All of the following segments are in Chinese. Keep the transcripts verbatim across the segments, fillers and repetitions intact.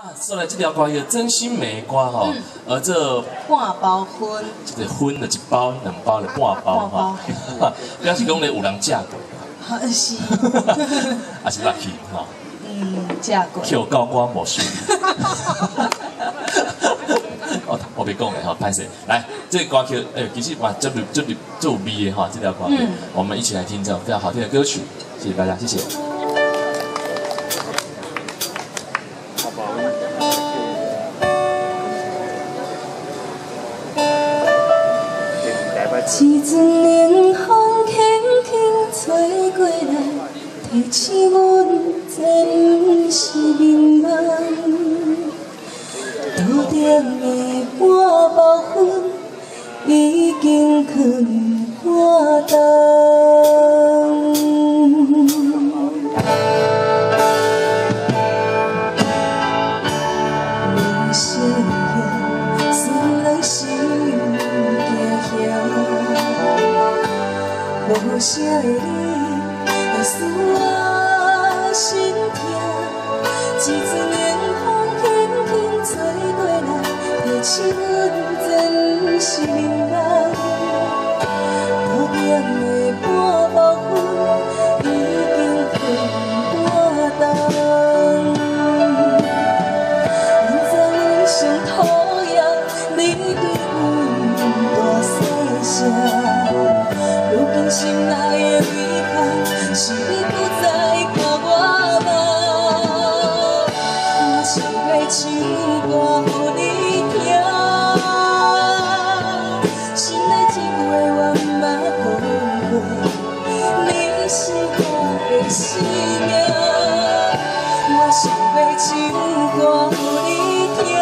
说来这条歌叫真心玫瑰吼， 嗯、 而这半包薰， 这个薰的一包、两包的半包哈，表示讲咧有人嫁过， 是， 还是 lucky 哈。 嗯，嫁过。 Q 高光魔术。哦，我别讲了哈，拍谁？来，这个歌曲，哎，其实嘛，这里这里这有味的哈，这条歌曲，嗯、我们一起来听这首非常好听的歌曲，谢谢大家，谢谢。 一阵冷风轻轻吹过来，提醒阮这不是眠梦。头顶的半包薰已经藏半冬。人生呀，虽然是行行。 无声的你，会使我心痛。一阵冷风轻轻吹过来，提醒阮这不是眠梦。头顶的半包薰已经藏半冬。明知阮像土壤，你对阮大细声。 如今心内的遗憾，是你不再看我梦。我想要唱歌予你听，心内一句话嘛讲过，你是我的生命。我想要唱歌予你听，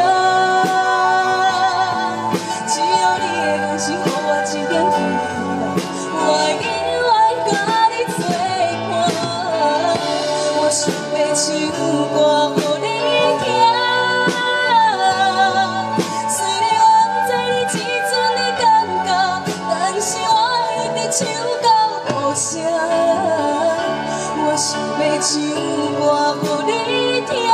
只要你的眼神，予我一点体谅。 我永远甲你作伴，我想要唱歌予你听。虽然我不知你这阵的感觉，但是我一直唱到无声。我想要唱歌予你听，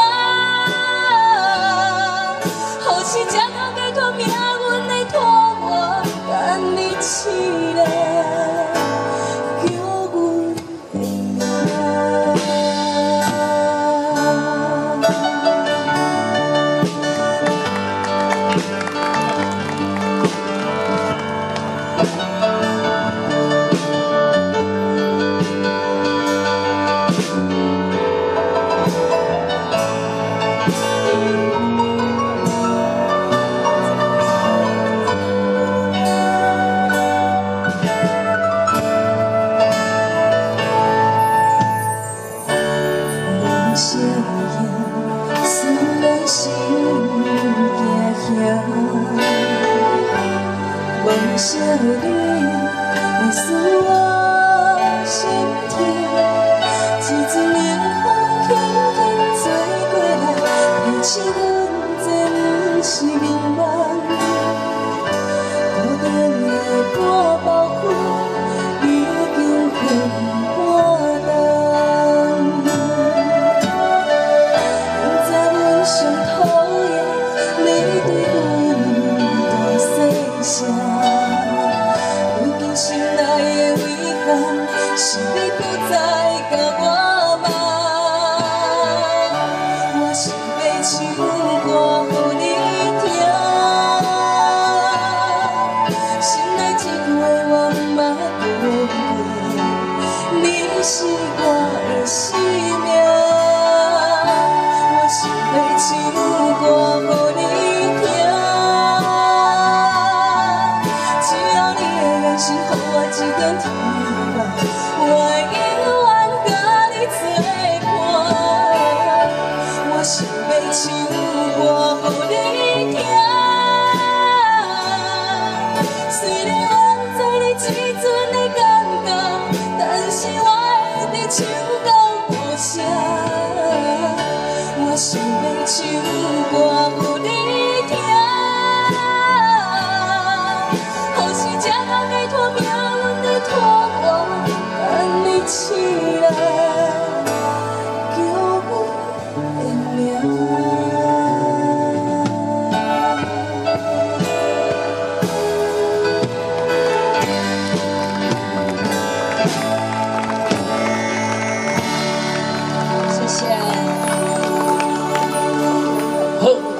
或是这头家托命运来拖我，等你起来。 无声的你，会使我心痛。一阵冷风轻轻吹过来，提醒阮这不是眠梦。头顶的半包薰已经藏半冬。明知阮像土壤，你对阮大细声。 心内的遗憾，是你不再甲我梦。我想要唱歌予你听，心内一句话嘛讲过，你是我的生命。我想要唱歌予你听。 是予我一点体谅，我永远甲你作伴。我想要唱歌予你听，虽然我不知你这阵的感觉，但是我一直唱到无声。我想要唱歌予你听。 拖我等你起来，叫阮的名。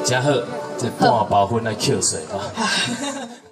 真好，这半包粉来扣水啊。